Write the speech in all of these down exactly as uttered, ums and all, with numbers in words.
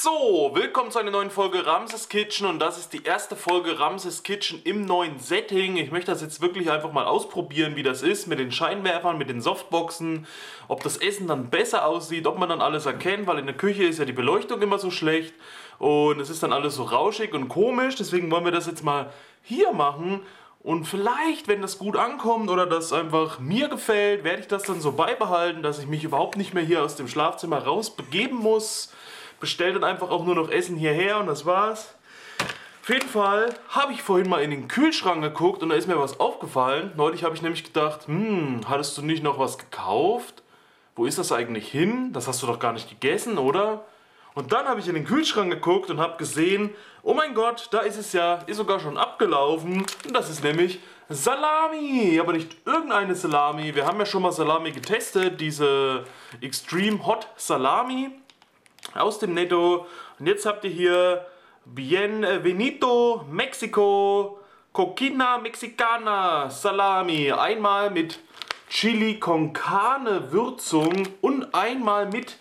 So, willkommen zu einer neuen Folge Ramses Kitchen und das ist die erste Folge Ramses Kitchen im neuen Setting. Ich möchte das jetzt wirklich einfach mal ausprobieren, wie das ist mit den Scheinwerfern, mit den Softboxen, ob das Essen dann besser aussieht, ob man dann alles erkennt, weil in der Küche ist ja die Beleuchtung immer so schlecht und es ist dann alles so rauschig und komisch, deswegen wollen wir das jetzt mal hier machen. Und vielleicht, wenn das gut ankommt oder das einfach mir gefällt, werde ich das dann so beibehalten, dass ich mich überhaupt nicht mehr hier aus dem Schlafzimmer raus begeben muss. Bestell dann einfach auch nur noch Essen hierher und das war's. Auf jeden Fall habe ich vorhin mal in den Kühlschrank geguckt und da ist mir was aufgefallen. Neulich habe ich nämlich gedacht, hm, hattest du nicht noch was gekauft? Wo ist das eigentlich hin? Das hast du doch gar nicht gegessen, oder? Und dann habe ich in den Kühlschrank geguckt und habe gesehen, oh mein Gott, da ist es ja, ist sogar schon abgelaufen. Und das ist nämlich Salami, aber nicht irgendeine Salami. Wir haben ja schon mal Salami getestet, diese Extreme Hot Salami aus dem Netto. Und jetzt habt ihr hier Bienvenido Mexico Coquina Mexicana Salami. Einmal mit Chili con Carne Würzung und einmal mit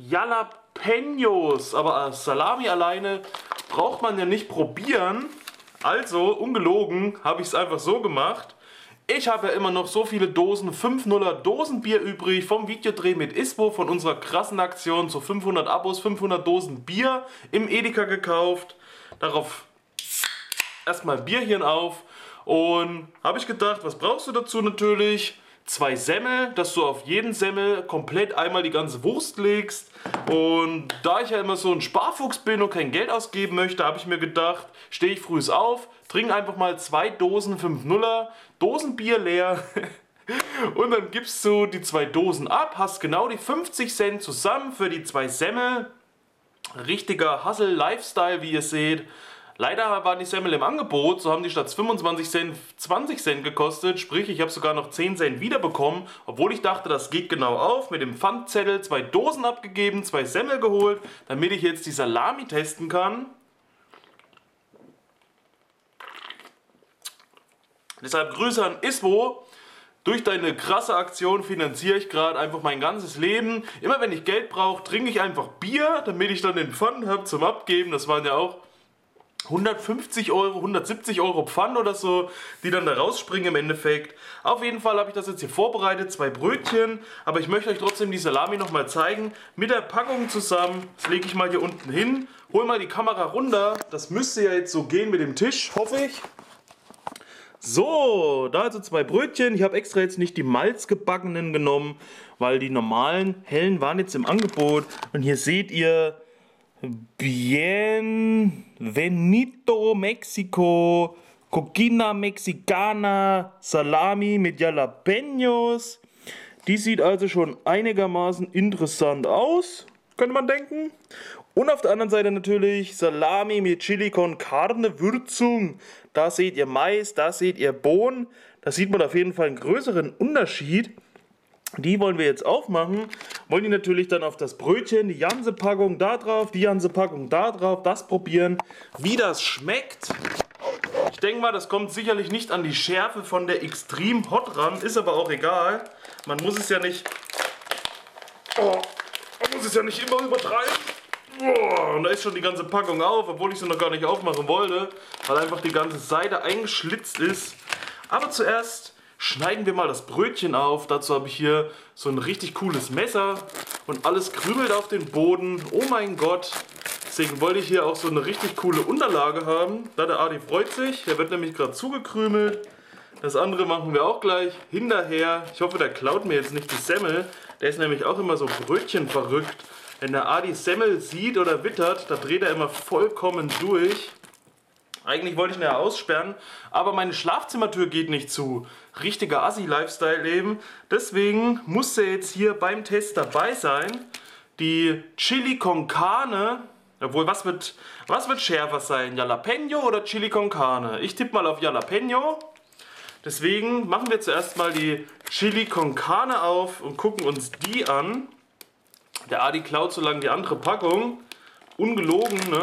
Jalapenos. Aber Salami alleine braucht man ja nicht probieren. Also, ungelogen, habe ich es einfach so gemacht. Ich habe ja immer noch so viele Dosen, fünf nuller Dosenbier übrig vom Videodreh mit Ispo, von unserer krassen Aktion zu fünfhundert Abos, fünfhundert Dosen Bier im Edeka gekauft. Darauf erstmal Bierchen auf und habe ich gedacht, was brauchst du dazu natürlich? Zwei Semmel, dass du auf jeden Semmel komplett einmal die ganze Wurst legst. Und da ich ja immer so ein Sparfuchs bin und kein Geld ausgeben möchte, habe ich mir gedacht, stehe ich früh auf, trinke einfach mal zwei Dosen fünf nuller Dosenbier leer und dann gibst du die zwei Dosen ab, hast genau die fünfzig Cent zusammen für die zwei Semmel. Richtiger Hustle-Lifestyle, wie ihr seht. Leider waren die Semmel im Angebot, so haben die statt fünfundzwanzig Cent zwanzig Cent gekostet, sprich ich habe sogar noch zehn Cent wiederbekommen, obwohl ich dachte, das geht genau auf, mit dem Pfandzettel zwei Dosen abgegeben, zwei Semmel geholt, damit ich jetzt die Salami testen kann. Deshalb Grüße an Ispo. Durch deine krasse Aktion finanziere ich gerade einfach mein ganzes Leben. Immer wenn ich Geld brauche, trinke ich einfach Bier, damit ich dann den Pfand habe zum Abgeben. Das waren ja auch hundertfünfzig Euro, hundertsiebzig Euro Pfand oder so, die dann da rausspringen im Endeffekt. Auf jeden Fall habe ich das jetzt hier vorbereitet, zwei Brötchen, aber ich möchte euch trotzdem die Salami nochmal zeigen, mit der Packung zusammen. Das lege ich mal hier unten hin, hol mal die Kamera runter, das müsste ja jetzt so gehen mit dem Tisch, hoffe ich. So, da also zwei Brötchen, ich habe extra jetzt nicht die malzgebackenen genommen, weil die normalen hellen waren jetzt im Angebot und hier seht ihr Bienvenido Mexico Coquina Mexicana Salami mit Jalapenos. Die sieht also schon einigermaßen interessant aus, könnte man denken. Und auf der anderen Seite natürlich Salami mit Chili con Carne Würzung. Da seht ihr Mais, da seht ihr Bohnen. Da sieht man auf jeden Fall einen größeren Unterschied. Die wollen wir jetzt aufmachen, wollen die natürlich dann auf das Brötchen, die ganze Packung da drauf, die ganze Packung da drauf, das probieren, wie das schmeckt. Ich denke mal, das kommt sicherlich nicht an die Schärfe von der Extreme Hot ran, ist aber auch egal. Man muss es ja nicht, oh, man muss es ja nicht immer übertreiben. Oh, und da ist schon die ganze Packung auf, obwohl ich sie noch gar nicht aufmachen wollte, weil einfach die ganze Seite eingeschlitzt ist. Aber zuerst schneiden wir mal das Brötchen auf. Dazu habe ich hier so ein richtig cooles Messer und alles krümelt auf den Boden. Oh mein Gott. Deswegen wollte ich hier auch so eine richtig coole Unterlage haben. Da der Adi freut sich. Der wird nämlich gerade zugekrümelt. Das andere machen wir auch gleich hinterher. Ich hoffe, der klaut mir jetzt nicht die Semmel. Der ist nämlich auch immer so Brötchen verrückt. Wenn der Adi Semmel sieht oder wittert, da dreht er immer vollkommen durch. Eigentlich wollte ich ihn ja aussperren, aber meine Schlafzimmertür geht nicht zu. Richtiger Assi-Lifestyle-Leben. Deswegen muss er jetzt hier beim Test dabei sein. Die Chili con Carne, obwohl, was wird, was wird schärfer sein? Jalapeno oder Chili con Carne? Ich tippe mal auf Jalapeno. Deswegen machen wir zuerst mal die Chili con Carne auf und gucken uns die an. Der Adi klaut so lange die andere Packung. Ungelogen, ne?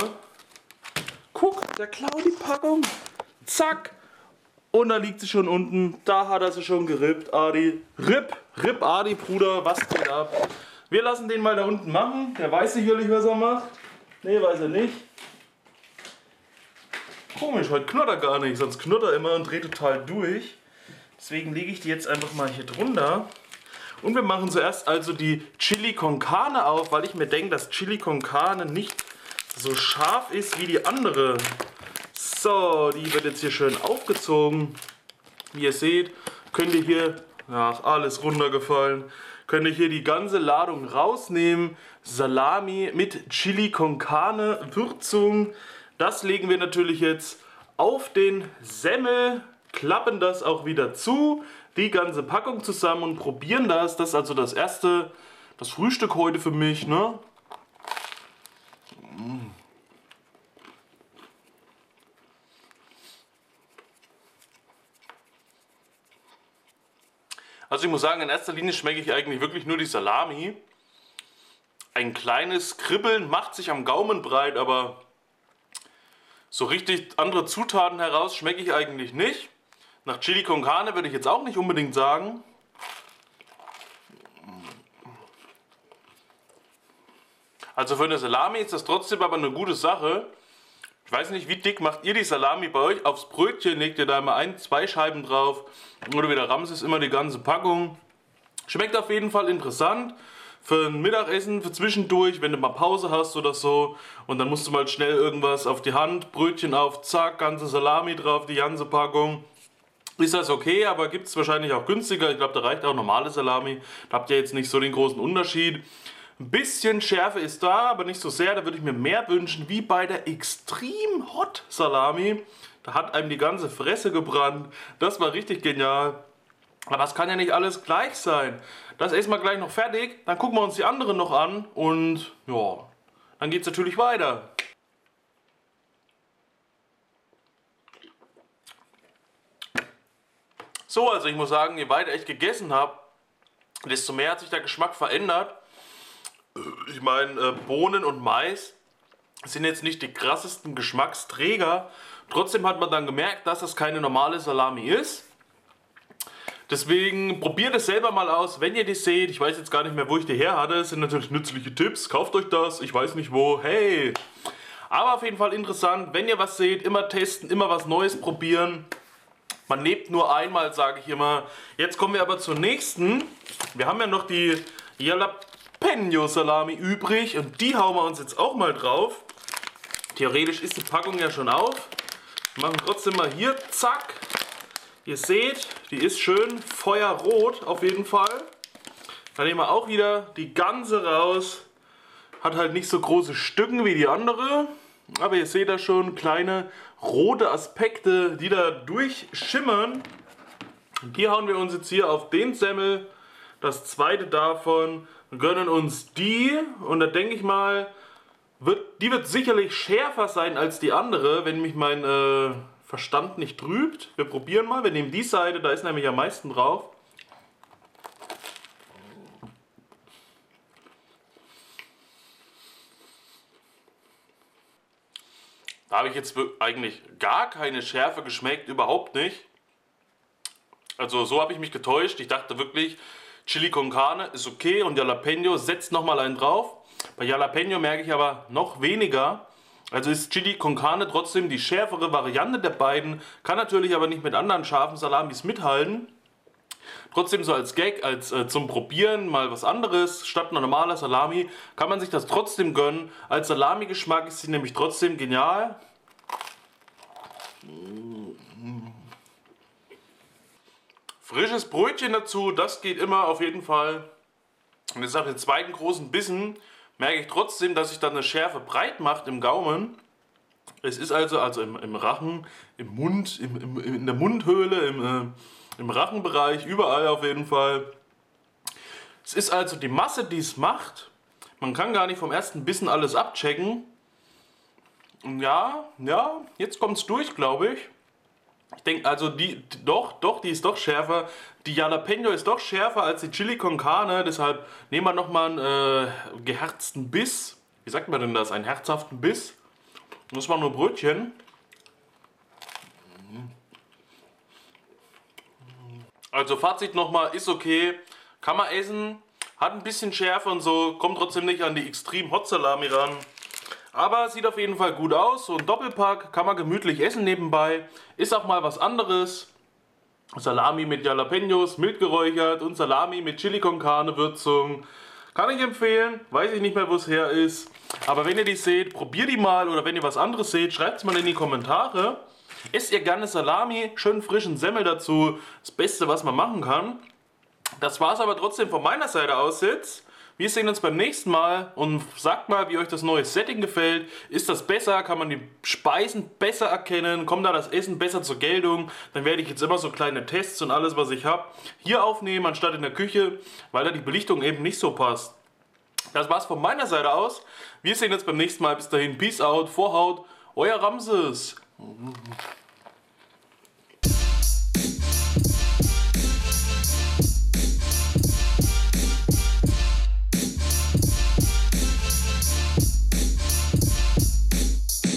Guck, der klaut die Packung. Zack. Und da liegt sie schon unten. Da hat er sie schon gerippt, Adi. Rip, Rip, Adi, Bruder, was geht ab? Wir lassen den mal da unten machen. Der weiß sicherlich, was er macht. Nee, weiß er nicht. Komisch, heute knurrt er gar nicht, sonst knurrt er immer und dreht total durch. Deswegen lege ich die jetzt einfach mal hier drunter. Und wir machen zuerst also die Chili con Carne auf, weil ich mir denke, dass Chili con Carne nicht so scharf ist wie die andere. So, die wird jetzt hier schön aufgezogen. Wie ihr seht, könnt ihr hier, ach, alles runtergefallen, könnt ihr hier die ganze Ladung rausnehmen. Salami mit Chili con Carne Würzung. Das legen wir natürlich jetzt auf den Semmel, klappen das auch wieder zu, die ganze Packung zusammen und probieren das. Das ist also das erste, das Frühstück heute für mich, ne? Also ich muss sagen, in erster Linie schmecke ich eigentlich wirklich nur die Salami. Ein kleines Kribbeln macht sich am Gaumen breit, aber so richtig andere Zutaten heraus schmecke ich eigentlich nicht. Nach Chili con Carne würde ich jetzt auch nicht unbedingt sagen. Also für eine Salami ist das trotzdem aber eine gute Sache. Ich weiß nicht, wie dick macht ihr die Salami bei euch? Aufs Brötchen legt ihr da mal ein, zwei Scheiben drauf. Oder wie der Ramses immer die ganze Packung. Schmeckt auf jeden Fall interessant. Für ein Mittagessen, für zwischendurch, wenn du mal Pause hast oder so. Und dann musst du mal schnell irgendwas auf die Hand, Brötchen auf, zack, ganze Salami drauf, die ganze Packung. Ist das okay, aber gibt es wahrscheinlich auch günstiger. Ich glaube, da reicht auch normale Salami. Da habt ihr jetzt nicht so den großen Unterschied. Ein bisschen Schärfe ist da, aber nicht so sehr. Da würde ich mir mehr wünschen, wie bei der Extreme Hot Salami. Da hat einem die ganze Fresse gebrannt. Das war richtig genial. Aber das kann ja nicht alles gleich sein. Das ist erstmal gleich noch fertig. Dann gucken wir uns die anderen noch an. Und ja, dann geht es natürlich weiter. So, also ich muss sagen, je weiter ich gegessen habe, desto mehr hat sich der Geschmack verändert. Ich meine, äh, Bohnen und Mais sind jetzt nicht die krassesten Geschmacksträger. Trotzdem hat man dann gemerkt, dass das keine normale Salami ist. Deswegen probiert es selber mal aus, wenn ihr die seht. Ich weiß jetzt gar nicht mehr, wo ich die her hatte. Das sind natürlich nützliche Tipps. Kauft euch das. Ich weiß nicht wo. Hey! Aber auf jeden Fall interessant. Wenn ihr was seht, immer testen, immer was Neues probieren. Man lebt nur einmal, sage ich immer. Jetzt kommen wir aber zur nächsten. Wir haben ja noch die Jalapeno Salami übrig. Und die hauen wir uns jetzt auch mal drauf. Theoretisch ist die Packung ja schon auf. Wir machen trotzdem mal hier, zack. Ihr seht, die ist schön feuerrot auf jeden Fall. Dann nehmen wir auch wieder die ganze raus. Hat halt nicht so große Stücken wie die andere. Aber ihr seht da schon kleine rote Aspekte, die da durchschimmern. Und die hauen wir uns jetzt hier auf den Semmel. Das zweite davon. Wir gönnen uns die. Und da denke ich mal, wird, die wird sicherlich schärfer sein als die andere, wenn mich mein äh, Verstand nicht trübt. Wir probieren mal. Wir nehmen die Seite, da ist nämlich am meisten drauf. Da habe ich jetzt eigentlich gar keine Schärfe geschmeckt, überhaupt nicht. Also so habe ich mich getäuscht. Ich dachte wirklich, Chili con Carne ist okay und Jalapeno setzt nochmal einen drauf. Bei Jalapeno merke ich aber noch weniger. Also ist Chili con Carne trotzdem die schärfere Variante der beiden. Kann natürlich aber nicht mit anderen scharfen Salamis mithalten. Trotzdem so als Gag, als äh, zum Probieren mal was anderes, statt einer normaler Salami, kann man sich das trotzdem gönnen. Als Salami-Geschmack ist sie nämlich trotzdem genial. Frisches Brötchen dazu, das geht immer auf jeden Fall. Und jetzt nach dem zweiten großen Bissen merke ich trotzdem, dass sich dann eine Schärfe breit macht im Gaumen. Es ist also, also im, im Rachen, im Mund, im, im, in der Mundhöhle, im... Äh, Im Rachenbereich, überall auf jeden Fall. Es ist also die Masse, die es macht. Man kann gar nicht vom ersten Bissen alles abchecken. Und ja, ja, jetzt kommt es durch, glaube ich. Ich denke, also die, doch, doch, die ist doch schärfer. Die Jalapeno ist doch schärfer als die Chili con Carne. Deshalb nehmen wir nochmal einen äh, geherzten Biss. Wie sagt man denn das? Einen herzhaften Biss. Das war nur Brötchen. Also Fazit nochmal, ist okay, kann man essen, hat ein bisschen Schärfe und so, kommt trotzdem nicht an die Extreme Hot Salami ran. Aber sieht auf jeden Fall gut aus. So ein Doppelpack kann man gemütlich essen nebenbei. Ist auch mal was anderes. Salami mit Jalapenos, mild geräuchert und Salami mit Chili con Carne Würzung. Kann ich empfehlen. Weiß ich nicht mehr, wo es her ist. Aber wenn ihr die seht, probiert die mal. Oder wenn ihr was anderes seht, schreibt es mal in die Kommentare. Esst ihr gerne Salami, schön frischen Semmel dazu. Das Beste, was man machen kann. Das war es aber trotzdem von meiner Seite aus jetzt. Wir sehen uns beim nächsten Mal und sagt mal, wie euch das neue Setting gefällt. Ist das besser? Kann man die Speisen besser erkennen? Kommt da das Essen besser zur Geltung? Dann werde ich jetzt immer so kleine Tests und alles, was ich habe, hier aufnehmen, anstatt in der Küche, weil da die Belichtung eben nicht so passt. Das war's von meiner Seite aus. Wir sehen uns beim nächsten Mal. Bis dahin, Peace out, Vorhaut, euer Ramses.